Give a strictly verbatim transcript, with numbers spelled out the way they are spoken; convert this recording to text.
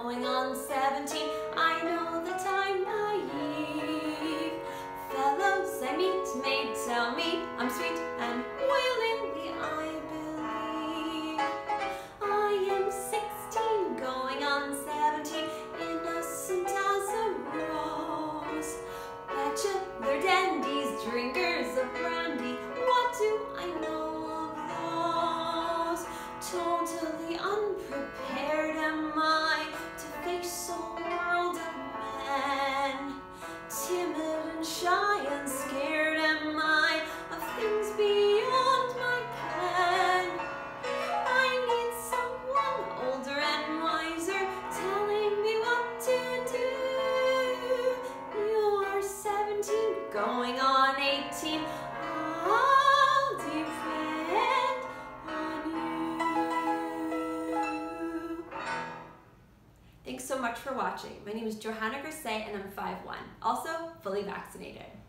going on seventeen. I know that I'm naive. Fellows I meet may tell me I'm sweet and willingly I believe. I am sixteen, going on seventeen, innocent as a rose. Bachelor dandies, drinkers of brandy, what do I know of those? Totally unprepared am I to face a world of men. Timid and shy and scared am I of things beyond my ken. I need someone older and wiser telling me what to do. You're seventeen, going on eighteen. I'll depend on you. Thanks so much for watching. My name is Johanna Griese and I'm five one, also fully vaccinated.